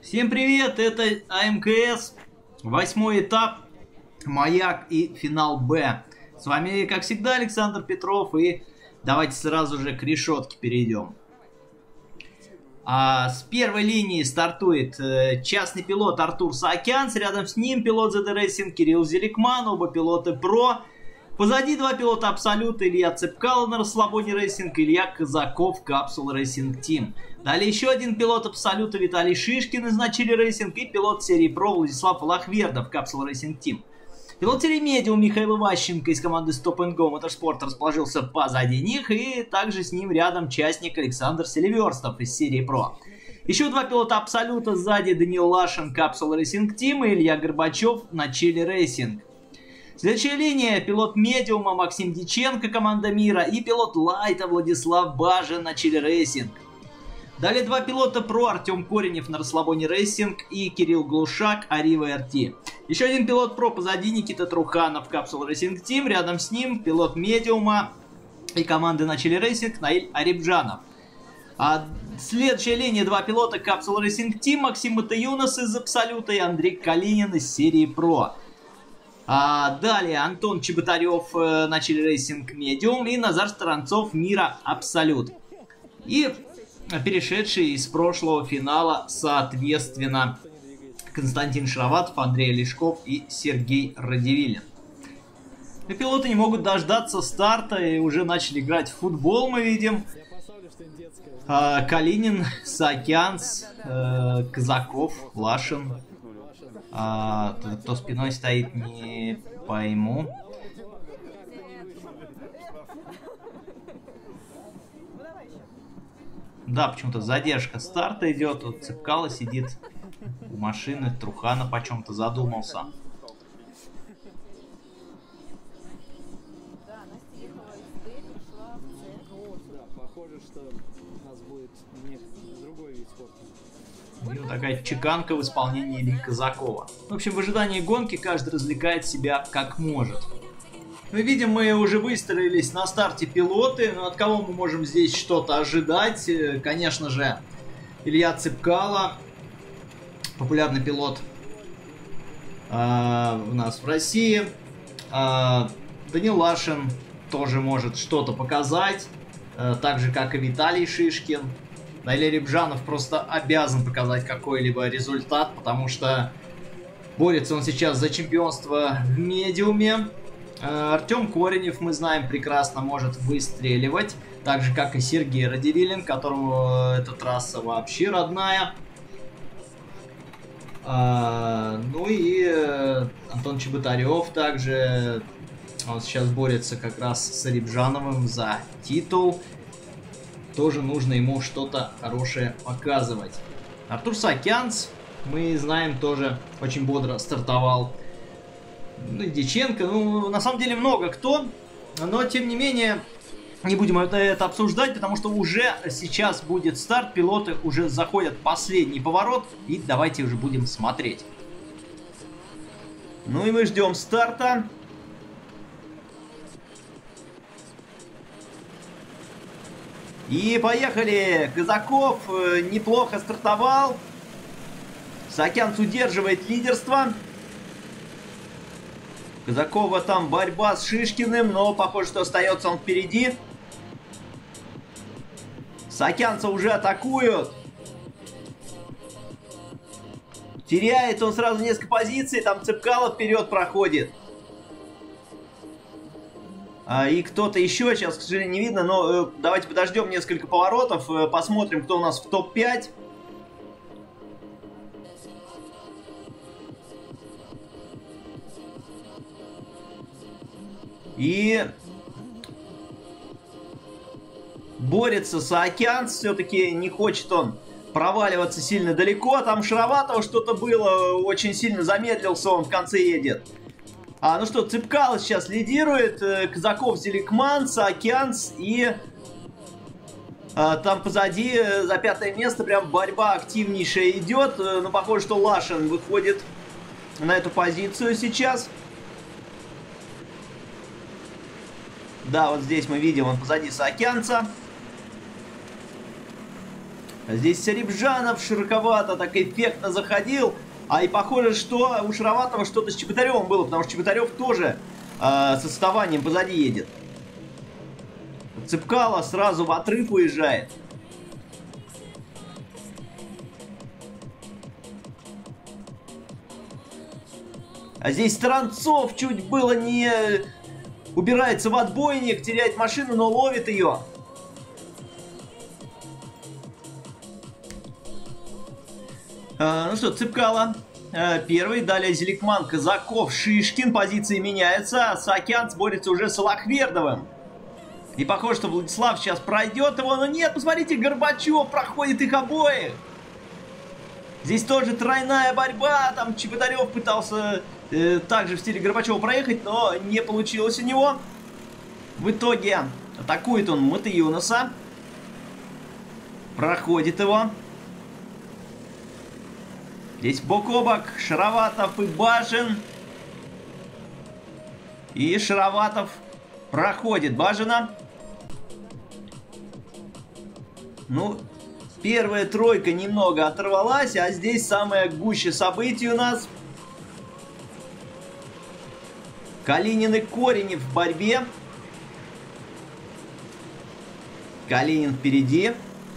Всем привет, это АМКС, 8-й этап, Маяк и финал Б. С вами, как всегда, Александр Петров, и давайте сразу же к решетке перейдем. С первой линии стартует частный пилот Артур Саакянц, рядом с ним пилот ZD Racing Кирилл Зеликман, оба пилоты ПРО. Позади два пилота Абсолюта, Илья Цепкало на расслабоне Рейсинг, Илья Казаков, Капсул Рейсинг Тим. Далее еще один пилот Абсолюта Виталий Шишкин из Начали Рейсинг и пилот серии ПРО Владислав Лахвердов, Капсул Рейсинг Тим. Пилот серии Медиум Михаил Иващенко из команды Stop & Go Motorsport расположился позади них, и также с ним рядом частник Александр Селиверстов из серии ПРО. Еще два пилота Абсолюта сзади: Даниил Лашин, Капсул Рейсинг Тим, и Илья Горбачев, Начали Рейсинг. Следующая линия: пилот Медиума Максим Диченко, команда Мира, и пилот Лайта Владислав Бажин, Начали Рейсинг. Далее два пилота ПРО: Артем Коренев на расслабоне Рейсинг и Кирилл Глушак, Арива РТ. Еще один пилот ПРО позади: Никита Труханов, Капсул Рейсинг Тим, рядом с ним пилот Медиума и команды Начали Рейсинг Наиль Арибджанов. Следующая линия: два пилота Капсул Рейсинг Тим, Максим Матаюнас из Абсолюта и Андрей Калинин из серии ПРО. Далее Антон Чеботарев, Начали Рейсинг Медиум, и Назар Старанцов, Мира Абсолют. И перешедшие из прошлого финала, соответственно, Константин Шароватов, Андрей Лешков и Сергей Радивилин. И пилоты не могут дождаться старта и уже начали играть в футбол, мы видим. Калинин, Саакянц, Казаков, Лашин. Кто спиной стоит, не пойму. Да, почему-то задержка старта идет. Вот Цепкало сидит у машины, Труханов о чем-то задумался. И вот такая чеканка в исполнении Ильи Казакова. В общем, в ожидании гонки каждый развлекает себя как может. Мы видим, мы уже выстроились на старте пилоты. Но от кого мы можем здесь что-то ожидать? Конечно же, Илья Цепкало, популярный пилот у нас в России. Даниил Лашин тоже может что-то показать, так же как и Виталий Шишкин. Наиль Арибджанов просто обязан показать какой-либо результат, потому что борется он сейчас за чемпионство в медиуме. Артем Коренев, мы знаем, прекрасно может выстреливать, так же как и Сергей Радивилин, которому эта трасса вообще родная. Ну и Антон Чеботарев также, он сейчас борется как раз с Арибджановым за титул. Тоже нужно ему что-то хорошее показывать. Артур Саакянц, мы знаем, тоже очень бодро стартовал. Ну и Диченко, ну на самом деле много кто. Но тем не менее, не будем это обсуждать, потому что уже сейчас будет старт. Пилоты уже заходят в последний поворот. И давайте уже будем смотреть. Ну и мы ждем старта. И поехали! Казаков неплохо стартовал. Саакянц удерживает лидерство. Казакова там борьба с Шишкиным, но похоже, что остается он впереди. Саакянца уже атакуют. Теряет он сразу несколько позиций, там Цепкало вперед проходит. И кто-то еще, сейчас, к сожалению, не видно, но давайте подождем несколько поворотов, посмотрим, кто у нас в топ-5. И борется Саакянц, все-таки не хочет он проваливаться сильно далеко. Там Шароватова что-то было, очень сильно замедлился, он в конце едет. Ну что, Цепкало сейчас лидирует, Казаков, Зеликман, Саакянц и там позади за 5-е место прям борьба активнейшая идет. Но похоже, что Лашин выходит на эту позицию сейчас. Да, вот здесь мы видим, он позади Саакянца. Здесь Рябжанов широковато, так эффектно заходил. А и похоже, что у Шароватова что-то с Чеботаревым было, потому что Чеботарев тоже с отставанием позади едет. Цепкало сразу в отрыв уезжает. А здесь Странцов чуть было не убирается в отбойник, теряет машину, но ловит ее. Ну что, Цепкало первый, далее Зеликман, Казаков, Шишкин, позиции меняются, Саакянц борется уже с Алахвердовым. И похоже, что Владислав сейчас пройдет его, но нет, посмотрите, Горбачев проходит их обоих. Здесь тоже тройная борьба, там Чеботарев пытался также в стиле Горбачева проехать, но не получилось у него. В итоге атакует он Матеюнаса, проходит его. Здесь бок о бок Шароватов и Бажин. И Шароватов проходит Бажина. Ну, первая тройка немного оторвалась, а здесь самое гуще событий у нас. Калинин и Коренев в борьбе. Калинин впереди.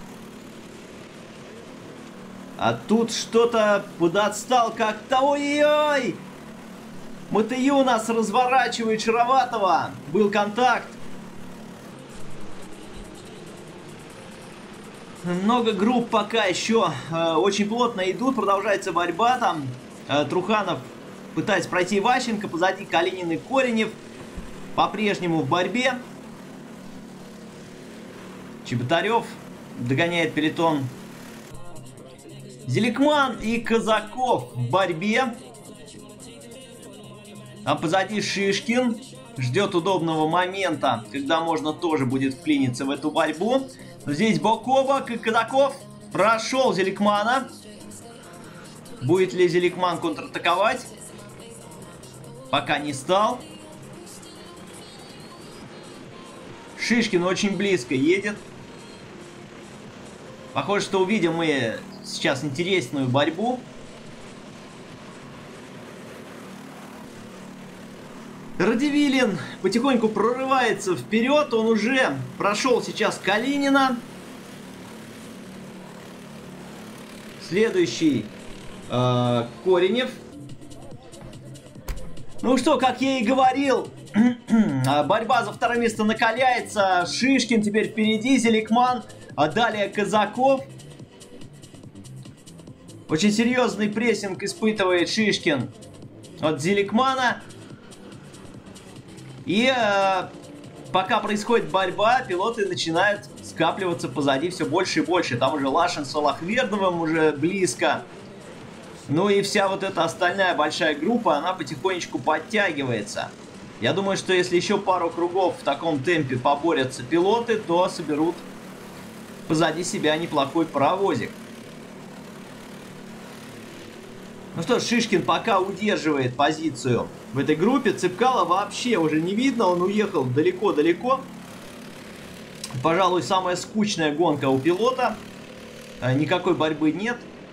А тут что-то подотстал как-то. Ой-ой-ой! Матеюнас разворачивает Шароватова. Был контакт. Много групп пока еще очень плотно идут. Продолжается борьба. Там Труханов пытается пройти Ващенко. Позади Калинин и Коренев. По-прежнему в борьбе. Чеботарев догоняет пелотон. Зеликман и Казаков в борьбе. А позади Шишкин ждет удобного момента, когда можно тоже будет вклиниться в эту борьбу. Но здесь бок о бок, и Казаков прошел Зеликмана. Будет ли Зеликман контратаковать? Пока не стал. Шишкин очень близко едет. Похоже, что увидим мы сейчас интересную борьбу. Радивилин потихоньку прорывается вперед. Он уже прошел сейчас Калинина. Следующий Коренев. Ну что, как я и говорил, борьба за второе место накаляется. Шишкин теперь впереди, Зеликман, а далее Казаков. Очень серьезный прессинг испытывает Шишкин от Зеликмана. И пока происходит борьба, пилоты начинают скапливаться позади все больше и больше. Там уже Лашин с Алахвердовым уже близко. Ну и вся вот эта остальная большая группа, она потихонечку подтягивается. Я думаю, что если еще пару кругов в таком темпе поборются пилоты, то соберут позади себя неплохой паровозик. Ну что ж, Шишкин пока удерживает позицию в этой группе. Цепкало вообще уже не видно, он уехал далеко-далеко. Пожалуй, самая скучная гонка у пилота. Никакой борьбы нет.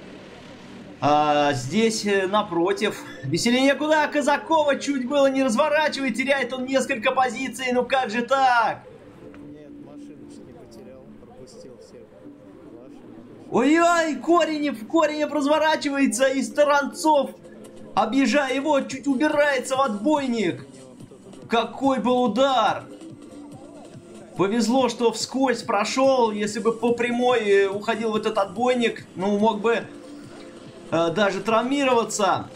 А здесь, напротив, веселее некуда. Казакова чуть было не разворачивает, теряет он несколько позиций. Ну как же так? Нет, машиночки потерял, пропустил всех. Ой-ой, Коренев разворачивается, и Таранцов, объезжая его, чуть убирается в отбойник. Какой был удар! Повезло, что вскользь прошел. Если бы по прямой уходил в этот отбойник, ну, мог бы даже травмироваться.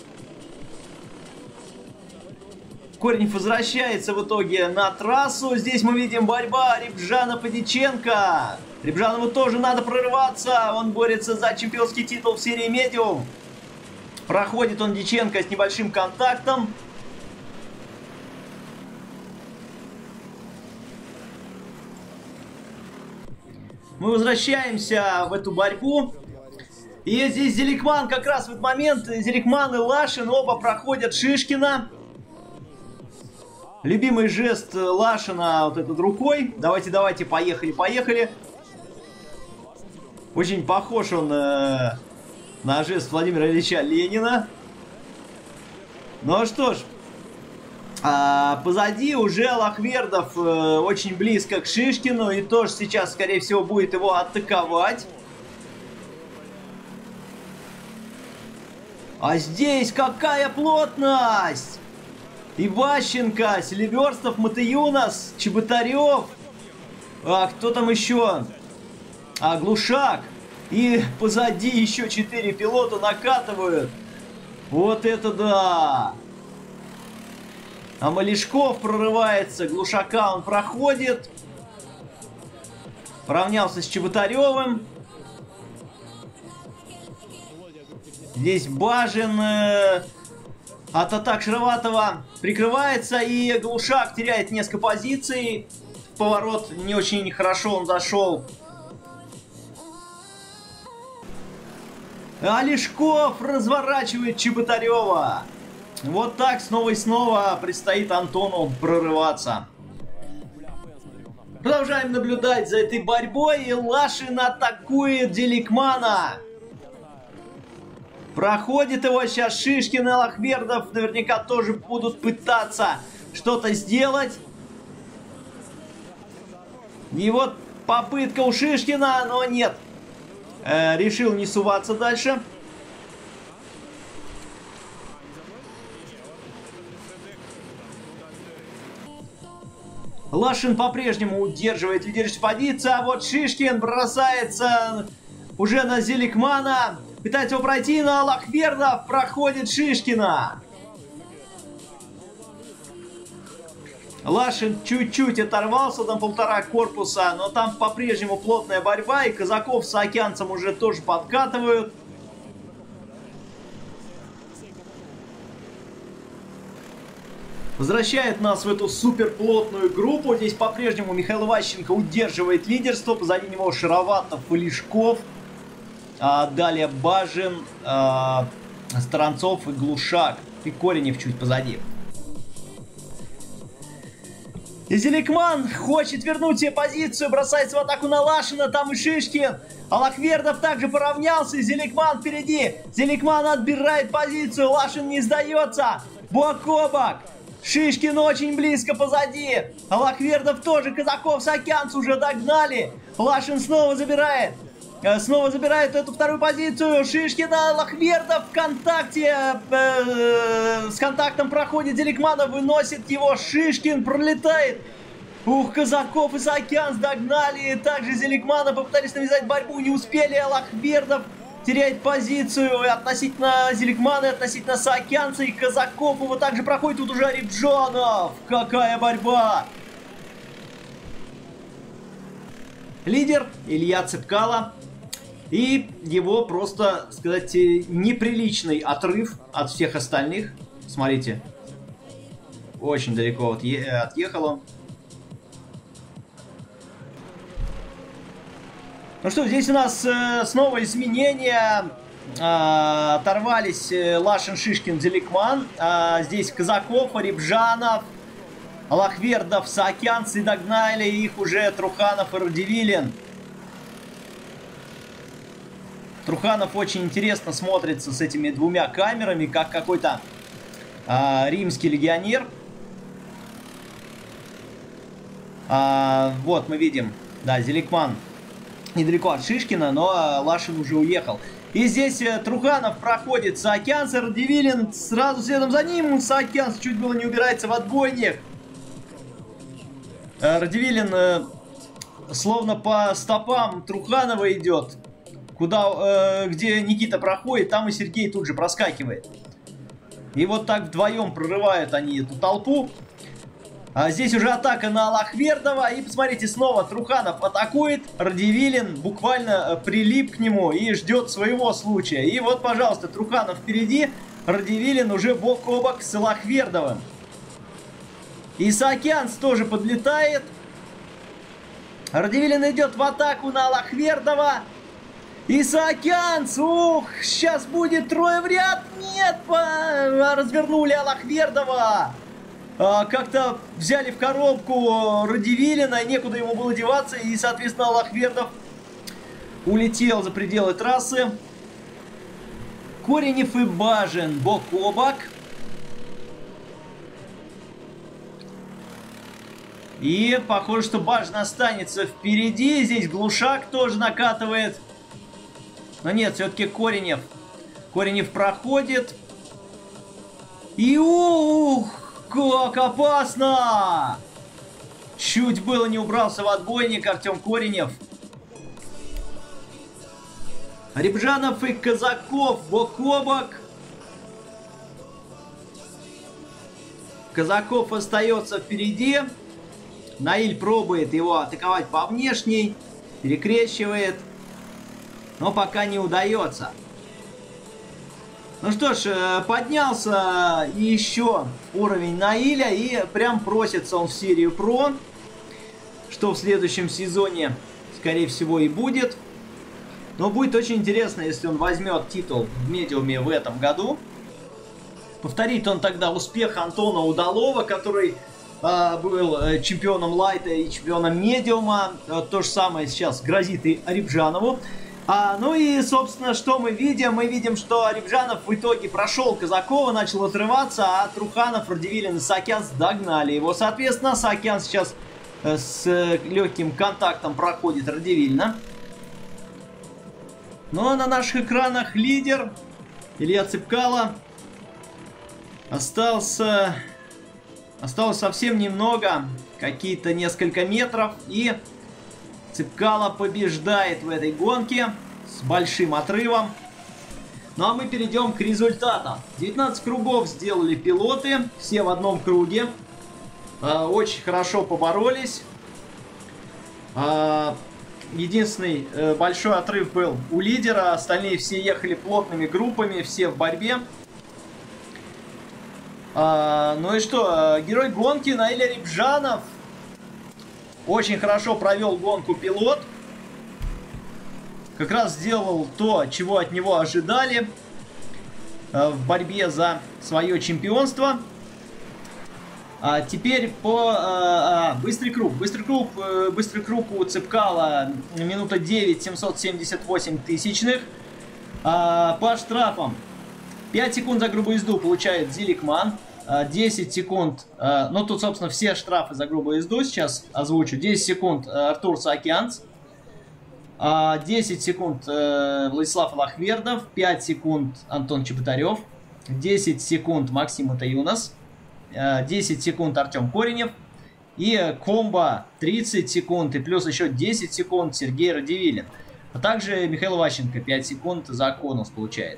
Коренев возвращается в итоге на трассу. Здесь мы видим борьба Рябжанов и Дьяченко. Рябжанову тоже надо прорываться. Он борется за чемпионский титул в серии медиум. Проходит он Дьяченко с небольшим контактом. Мы возвращаемся в эту борьбу. И здесь Зеликман, как раз в этот момент, Зеликман и Лашин оба проходят Шишкина. Любимый жест Лашина вот этот рукой. Давайте, поехали. Очень похож он на жест Владимира Ильича Ленина. Ну что ж, позади уже Аллахвердов очень близко к Шишкину и тоже сейчас, скорее всего, будет его атаковать. А здесь какая плотность! Иващенко, Селиверстов, Матыюнас, Чеботарев. Кто там еще? Глушак. И позади еще 4 пилота накатывают. Вот это да! А Малишков прорывается. Глушака он проходит. Поравнялся с Чеботаревым. Здесь Бажин от атак Шароватова прикрывается. И Глушак теряет несколько позиций. В поворот не очень хорошо он зашел. А Лешков разворачивает Чеботарева. Вот так снова и снова предстоит Антону прорываться. Продолжаем наблюдать за этой борьбой. И Лашин атакует Деликмана. Проходит его сейчас Шишкин и Аллахвердов. Наверняка тоже будут пытаться что-то сделать. И вот попытка у Шишкина, но нет. Решил не суваться дальше. Лашин по-прежнему удерживает лидирующую позицию, а вот Шишкин бросается уже на Зеликмана. Пытается его пройти, но Аллахвердов проходит Шишкина. Лашин чуть-чуть оторвался, там 1,5 корпуса, но там по-прежнему плотная борьба, и Казаков с Океанцем уже тоже подкатывают. Возвращает нас в эту суперплотную группу. Здесь по-прежнему Михаил Иващенко удерживает лидерство, позади него Шароватов и Лешков. Далее Бажин, Сторонцов и Глушак, и Коренев чуть позади. И Зеликман хочет вернуть себе позицию, бросается в атаку на Лашина, там и Шишкин. Аллахвердов также поравнялся, и Зеликман впереди. Зеликман отбирает позицию, Лашин не сдается. Бок о бок. Шишкин очень близко позади. Аллахвердов тоже, Казаков с Океанц уже догнали. Лашин снова забирает. Снова забирает эту вторую позицию. Шишкина, Аллахвердов в контакте. С контактом проходит Зеликмана, выносит его. Шишкин пролетает. Ух, Казаков и Саакянц догнали. Также Зеликмана попытались навязать борьбу, не успели. Аллахвердов теряет позицию относительно Зеликмана, относительно Саакянца, и Казаков его также проходит. Тут уже Арипджанов. Какая борьба! Лидер Илья Цепкало. И его просто, сказать, неприличный отрыв от всех остальных. Смотрите. Очень далеко отъехал он. Ну что, здесь у нас снова изменения. Оторвались Лашин, Шишкин, Зеликман. Здесь Казаков, Арипджанов, Аллахвердов, Саакянцы догнали их уже Труханов и Радивилин. Труханов очень интересно смотрится с этими двумя камерами, как какой-то римский легионер. Вот мы видим, да, Зеликман недалеко от Шишкина, но Лашин уже уехал. И здесь Труханов проходит Саакянц, Радивилин сразу следом за ним. Саакянц чуть было не убирается в отбойник. Радивилин словно по стопам Труханова идет. Куда, где Никита проходит, там и Сергей тут же проскакивает. И вот так вдвоем прорывают они эту толпу. Здесь уже атака на Аллахвердова. И посмотрите, снова Труханов атакует. Радивилин буквально прилип к нему и ждет своего случая. И вот, пожалуйста, Труханов впереди. Радивилин уже бок о бок с Аллахвердовым. И Саакянц тоже подлетает. Радивилин идет в атаку на Аллахвердова. И Саакянц, ух, сейчас будет трое в ряд. Нет, развернули Аллахвердова. Как-то взяли в коробку Радивилина, некуда ему было деваться. И, соответственно, Аллахвердов улетел за пределы трассы. Коренев и Бажин бок о бок. И похоже, что Бажин останется впереди. Здесь Глушак тоже накатывает. Но нет, все-таки Коренев. Коренев проходит. И ух, как опасно! Чуть было не убрался в отбойник Артем Коренев. Рябжанов и Казаков бок о бок. Казаков остается впереди. Наиль пробует его атаковать по внешней. Перекрещивает. Но пока не удается. Ну что ж, поднялся еще уровень Наиля. И прям просится он в серию Про. Что в следующем сезоне, скорее всего, и будет. Но будет очень интересно, если он возьмет титул в медиуме в этом году. Повторит он тогда успех Антона Удалова, который был чемпионом лайта и чемпионом медиума. То же самое сейчас грозит и Рябжанову. Ну и, собственно, что мы видим? Мы видим, что Рябжанов в итоге прошел Казакова, начал отрываться, а Труханов, Радивилин и Саакянц догнали его. Соответственно, Саакянц сейчас с легким контактом проходит Радивилина. Но на наших экранах лидер Илья Цепкало. Осталось совсем немного, какие-то несколько метров, и Цепкало побеждает в этой гонке с большим отрывом. Ну а мы перейдем к результатам. 19 кругов сделали пилоты, все в одном круге. Очень хорошо поборолись. Единственный большой отрыв был у лидера, остальные все ехали плотными группами, все в борьбе. Ну и что, герой гонки Наиль Рябжанов очень хорошо провел гонку пилот. Как раз сделал то, чего от него ожидали в борьбе за свое чемпионство. Теперь по быстрый круг. Быстрый круг у Цепкало минута 9, 778 тысячных. По штрафам 5 секунд за грубую езду получает Зеликман. 10 секунд, ну тут, собственно, все штрафы за грубую езду сейчас озвучу. 10 секунд Артур Саакянц. 10 секунд Владислав Лахвердов. 5 секунд Антон Чеботарев. 10 секунд Максим Атаюнас. 10 секунд Артем Коренев. И комбо 30 секунд и плюс еще 10 секунд Сергей Радивилин. А также Михаил Ващенко 5 секунд за конус получает.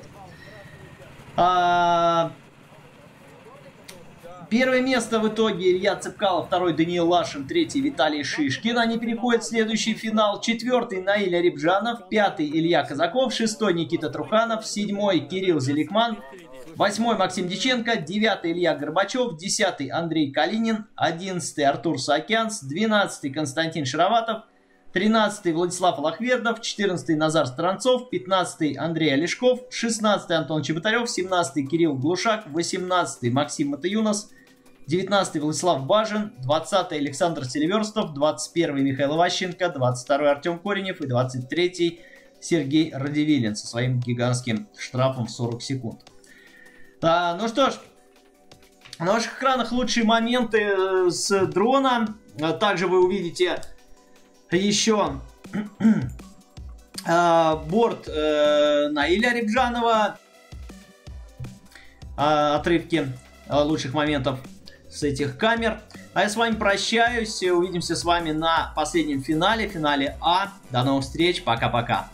Первое место в итоге Илья Цепкало, второй Даниил Лашин, третий Виталий Шишкин. Они переходят в следующий финал. Четвертый Наиль Рябжанов, пятый Илья Казаков, шестой Никита Труханов, седьмой Кирилл Зеликман, восьмой Максим Диченко, девятый Илья Горбачев, десятый Андрей Калинин, одиннадцатый Артур Саакянц, двенадцатый Константин Шароватов, 13-й Владислав Лахвердов, 14-й Назар Странцов, 15-й Андрей Олешков, 16-й Антон Чеботарев, 17-й Кирилл Глушак, 18-й Максим Матаюнас, 19-й Владислав Бажин, 20-й Александр Селиверстов, 21-й Михаил Ващенко, 22-й Артем Коренев и 23-й Сергей Радивилин со своим гигантским штрафом в 40 секунд. Ну что ж, на ваших экранах лучшие моменты с дрона. Также вы увидите еще борт Наиля Рябжанова, отрывки лучших моментов с этих камер. А я с вами прощаюсь, увидимся с вами на последнем финале, финале А. До новых встреч, пока-пока.